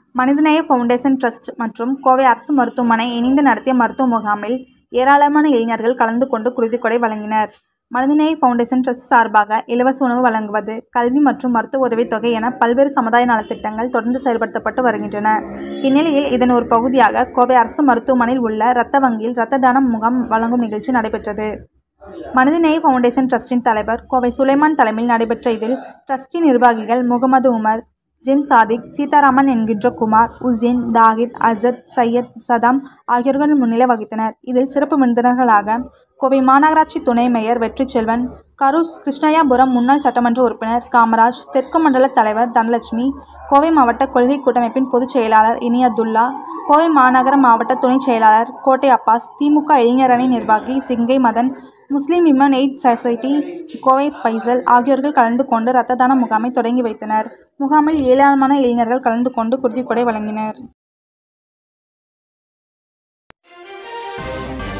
மனிதநேய foundation trust மற்றும் கோவை அரசு மருத்துவமனை இணைந்து நடத்திய மருத்துவ முகாமில் ஏராளமான இளைஞர்கள் கலந்து கொண்டு குருதிக்கொடை வழங்கினர். மனிதநேய ஃபவுண்டேஷன் ட்ரஸ்ட் சார்பாக இலவச உணவு வழங்குவது, கல்வி மற்றும் மருத்துவ உதவித்தொகை என பல்வேறு சமுதாய நலத்திட்டங்கள் தொடர்ந்து செயல்படுத்தப்பட்டு வருகின்றன. இந்நிலையில் இதன் ஒரு பகுதியாக கோவை அரசு மருத்துவமனையில் உள்ள இரத்த வங்கியில் இரத்த தான முகாம் வழங்கும் நிகழ்ச்சி நடைபெற்றது. மனிதநேய ஃபவுண்டேஷன் ட்ரஸ்டின் தலைவர் கோவை சுலைமான் தலைமையில் நடைபெற்ற இதில் ட்ரஸ்டின் நிர்வாகிகள் முகமது உமர், ஜிம் சாதிக், சீதாராமன் என்கின்ற குமார், உசேன், தாகிர், அசத், சையத், சதாம் ஆகியோர்கள் முன்னிலை வகித்தனர். இதில் சிறப்பு விருந்தினர்களாக கோவை மாநகராட்சி துணை மேயர் வெற்றிச்செல்வன், கரூர் கிருஷ்ணய்யாபுரம் முன்னாள் சட்டமன்ற உறுப்பினர் காமராஜ், தெற்கு மண்டல தலைவர் தனலட்சுமி, கோவை மாவட்ட கொள்கை கூட்டமைப்பின் பொதுச் செயலாளர் இனியத்துல்லா, கோவை மாநகர மாவட்ட துணை செயலாளர் கோட்டை அப்பாஸ், திமுக இளைஞரணி நிர்வாகி Singai Madan, Muslim women aid society Kovai Faisal ஆகியோர்கள் கலந்து கொண்டு இரத்த தான முகாமை தொடங்கி வைத்தனர். முகாமில் ஏராளமான இளைஞர்கள் கலந்து கொண்டு குருதிக்கொடை வழங்கினர்.